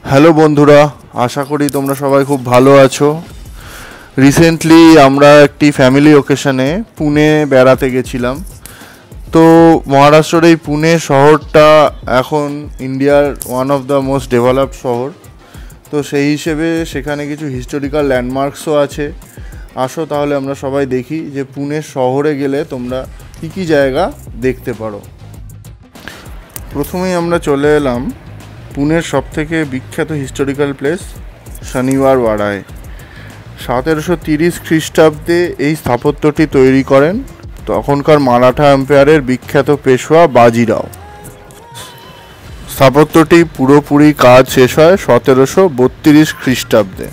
Hello বন্ধুরা, আশা করি তোমরা সবাই খুব ভালো আছো। রিসেন্টলি আমরা একটি ফ্যামিলি ওকেশনে পুনে বেড়াতে গেছিলাম। তো মহারাষ্ট্রের এই পুনে শহরটা এখন ইন্ডিয়ার one of the most developed শহর। তো সেই হিসেবে সেখানে কিছু হিস্টোরিক্যাল ল্যান্ডমার্কসও আছে। আসো তাহলে আমরা সবাই দেখি যে পুনে শহরে গেলে তোমরা কী কী জায়গা দেখতে পারো। প্রথমেই আমরা চলে এলাম পুনের সবথেকে বিখ্যাত হিস্টোরিক্যাল প্লেস শনিবার ওয়াডায়। 1730 খ্রিস্টাব্দে এই স্থাপত্যটি তৈরি করেন তখনকার মারাঠা এম্পায়ারের বিখ্যাত পেশোয়া বাজিরাও। স্থাপত্যটি পুরোপুরি কাজ শেষ হয় 1732 খ্রিস্টাব্দে।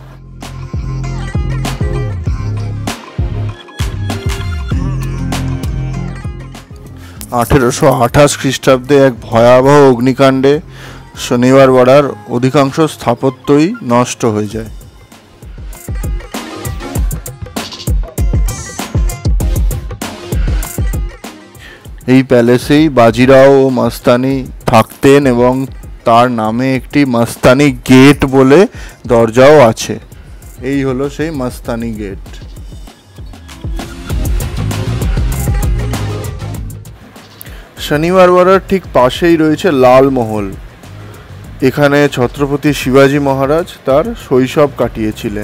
(1828 খ্রিস্টাব্দে এক ভয়াবহ অগ্নিকাণ্ডে শনিবার ওয়াড়ার অধিকাংশ স্থাপত্যই নষ্ট হয়ে যায়। এই প্যালেসেই বাজিরাও ও মস্তানি থাকতেন এবং তার নামে একটি মস্তানি গেট বলে দরজাও আছে। এই হলো সেই মস্তানি গেট। শনিবার ওয়াড়ার ঠিক পাশেই রয়েছে লাল মহল। এখানে ছত্রপতি শিবাজি মহারাজ তার শৈশব কাটিয়েছিলেন।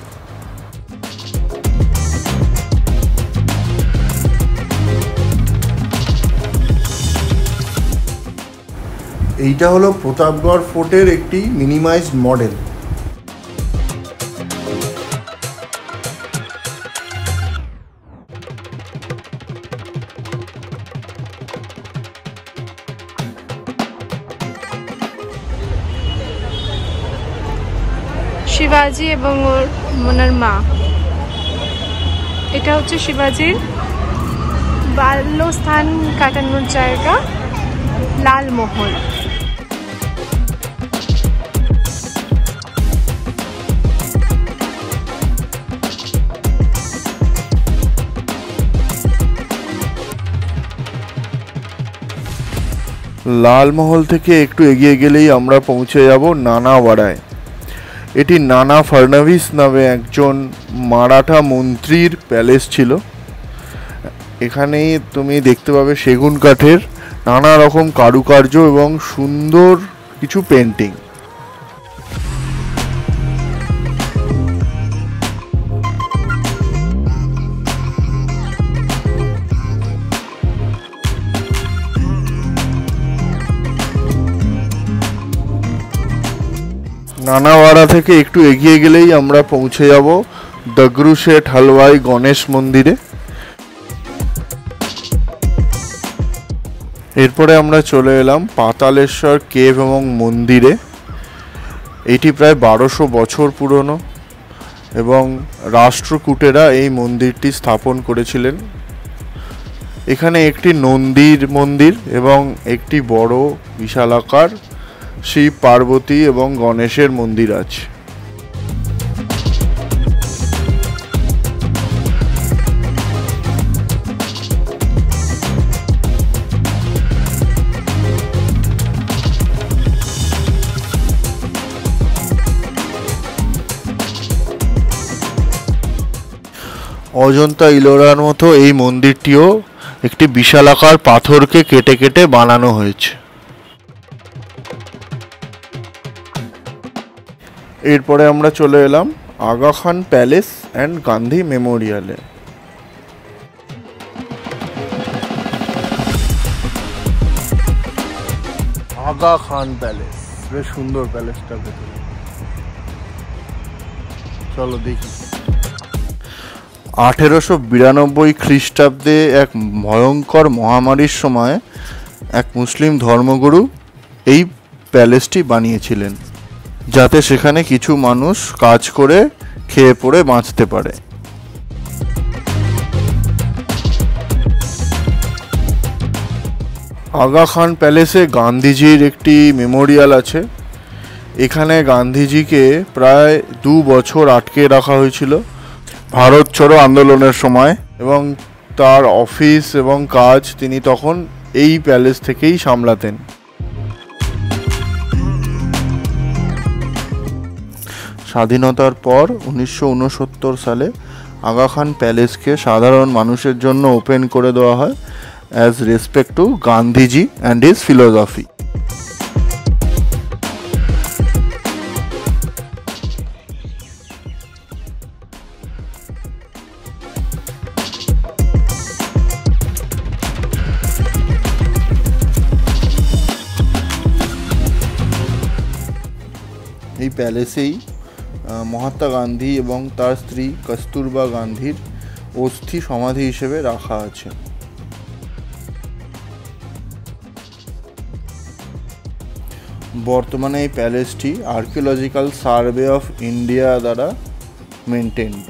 এইটা হলো প্রতাপগড় ফোর্টের একটি মিনিমাইজড মডেল। শিবাজি এবং ওনার মা, এটা হচ্ছে শিবাজির বাল্যস্থান কাটানোর জায়গা লাল মহল। লালমহল থেকে একটু এগিয়ে গেলেই আমরা পৌঁছে যাব নানাওয়াড়ায়। এটি নানা ফাড়নবিস নামে একজন মারাঠা মন্ত্রীর প্যালেস ছিল। এখানেই তুমি দেখতে পাবে সেগুন কাঠের নানা রকম কারুকার্য এবং সুন্দর কিছু পেন্টিং। নানাওয়াড়া থেকে একটু এগিয়ে গেলেই আমরা পৌঁছে যাব দগদুসেঠ হালওয়াই গণেশ মন্দিরে। এরপরে আমরা চলে এলাম পাতালেশ্বর কেভ এবং মন্দিরে। এটি প্রায় 1200 বছর পুরনো এবং রাষ্ট্রকূটেরা এই মন্দিরটি স্থাপন করেছিলেন। এখানে একটি নন্দীর মন্দির এবং একটি বড় বিশালাকার শিব পার্বতী এবং গণেশের মন্দির আছে। অজন্তা ইলোরার মতো এই মন্দিরটিও একটি বিশালাকার পাথরকে কেটে কেটে বানানো হয়েছে। এরপরে আমরা চলে এলাম আগা খান প্যালেস অ্যান্ড গান্ধী মেমোরিয়ালে। আগা খান প্যালেস, বেশ সুন্দর প্যালেসটা ভেতরে। চলো দেখি। 1892 খ্রিস্টাব্দে এক ভয়ঙ্কর মহামারীর সময় এক মুসলিম ধর্মগুরু এই প্যালেসটি বানিয়েছিলেন যাতে সেখানে কিছু মানুষ কাজ করে খেয়ে পড়ে বাঁচতে পারে। আগা খান প্যালেসে গান্ধীজির একটি মেমোরিয়াল আছে। এখানে গান্ধীজিকে প্রায় 2 বছর আটকে রাখা হয়েছিল ভারত ছাড়ো আন্দোলনের সময়, এবং তার অফিস এবং কাজ তিনি তখন এই প্যালেস থেকেই সামলাতেন। স্বাধীনতার পর 1969 সালে আগা খান প্যালেসকে সাধারণ মানুষের জন্য ওপেন করে দেওয়া হয় as respect to Gandhiji and his philosophy. এই প্যালেসেই মহাত্মা গান্ধী এবং তার স্ত্রী কস্তুরবা গান্ধীর অস্থি সমাধি হিসেবে রাখা আছে। বর্তমানে এই প্যালেসটি আর্কিওলজিক্যাল সার্ভে অফ ইন্ডিয়া দ্বারা মেনটেন্ড।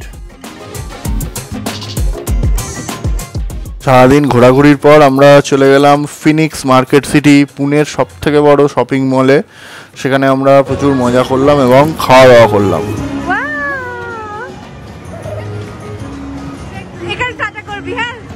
সারাদিন ঘোরাঘুরির পর আমরা চলে গেলাম ফিনিক্স মার্কেট সিটি, পুনের সবথেকে বড় শপিং মলে। সেখানে আমরা প্রচুর মজা করলাম এবং খাওয়া দাওয়া করলাম। এখানে টাটা করবি, হ্যাঁ।